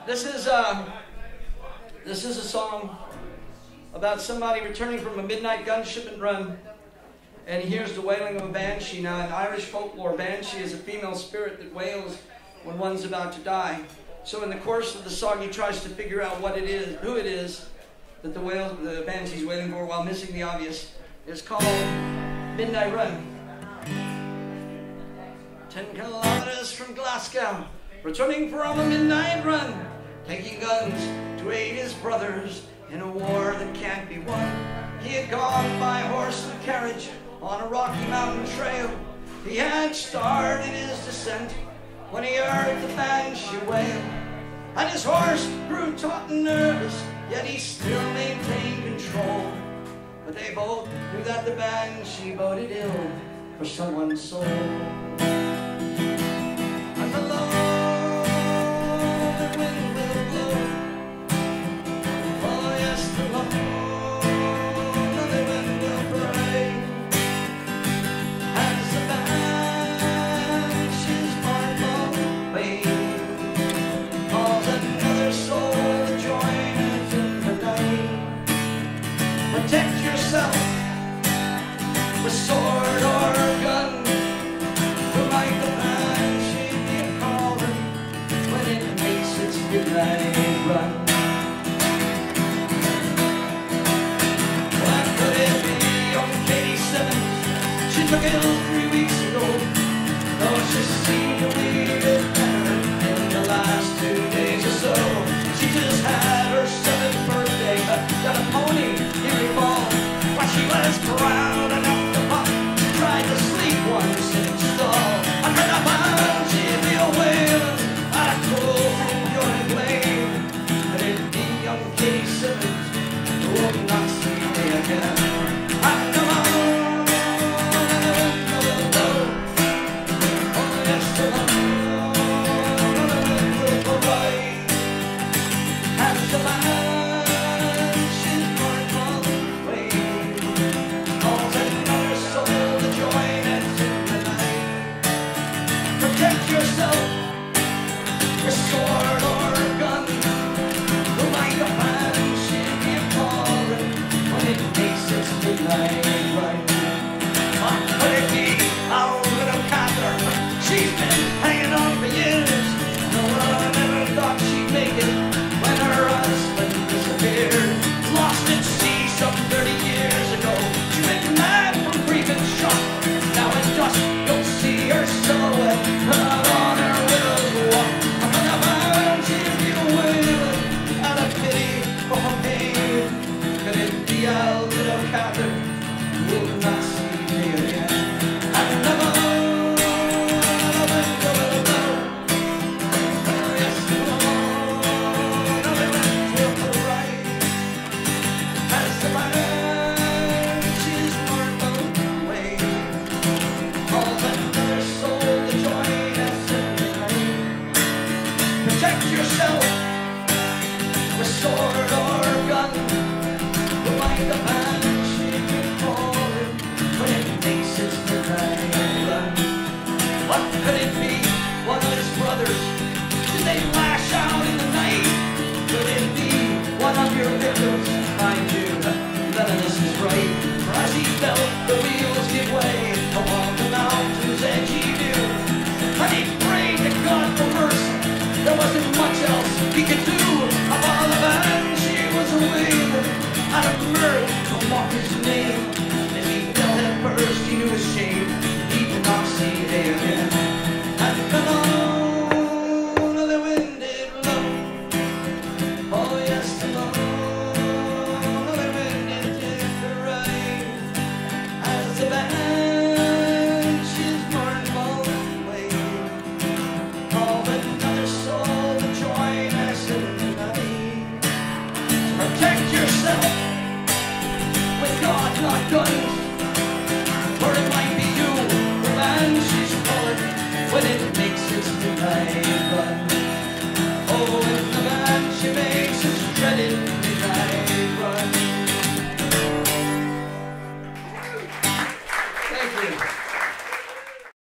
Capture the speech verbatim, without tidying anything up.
This is uh, this is a song about somebody returning from a midnight gun shipment run, and he hears the wailing of a banshee. Now, in Irish folklore, banshee is a female spirit that wails when one's about to die. So, in the course of the song, he tries to figure out what it is, who it is that the wail, the banshee's wailing for, while missing the obvious. It's called Midnight Run. Ten kilometers from Glasgow, returning from a midnight run, taking guns to aid his brothers in a war that can't be won. He had gone by horse and carriage on a Rocky Mountain trail. He had started his descent when he heard the banshee wail. And his horse grew taut and nervous, yet he still maintained control. But they both knew that the banshee boded ill for someone's soul. And the lonely wind will blow. Oh yes, the lonely wind will pray. As the banshee's heart long way calls another soul to join us in the night. Protect yourself with sword or gun. Like the banshee be calling when it makes its midnight run. What could it be? Young Katie Simmons, she took ill three weeks ago. Though she seemed to leave it better in the last two days or so. She just had her seventh birthday, but got a pony, you recall. While she was proud enough to pop, she tried to sleep one sitting stall. I heard a banshee be a wailing out of cool from your blade. But it'd be young Katie Simmons who would not see me again. I know I'm oh yes, the lonely will go right. As the banshee's heart long way calls another soul to join us in the night. Protect yourself with sword or gun. Like a banshee be calling when it makes its midnight run. What could it be? Our little Cather, she's been hanging on for years. No one ever thought she'd make it when her husband disappeared. Lost at sea some thirty years ago. She went mad from grief and shock. Now at dusk you'll see her silhouette out on her widow's walk. On the banshee be wailing out of pity for her pain. Could it be our little Cather who will not see me again? And never yourself with sword or gun. Like the banshee be calling when it makes its midnight run. What could it be? One of his brothers? Did they lash out in the night? Could it be one of your victims? Mind you, none of this is right. For as he felt the wheels give way along the mountain's edge, he knew, and he prayed to God for mercy. There wasn't much else he could do. While the banshee was wailing out of mirth to mock his name.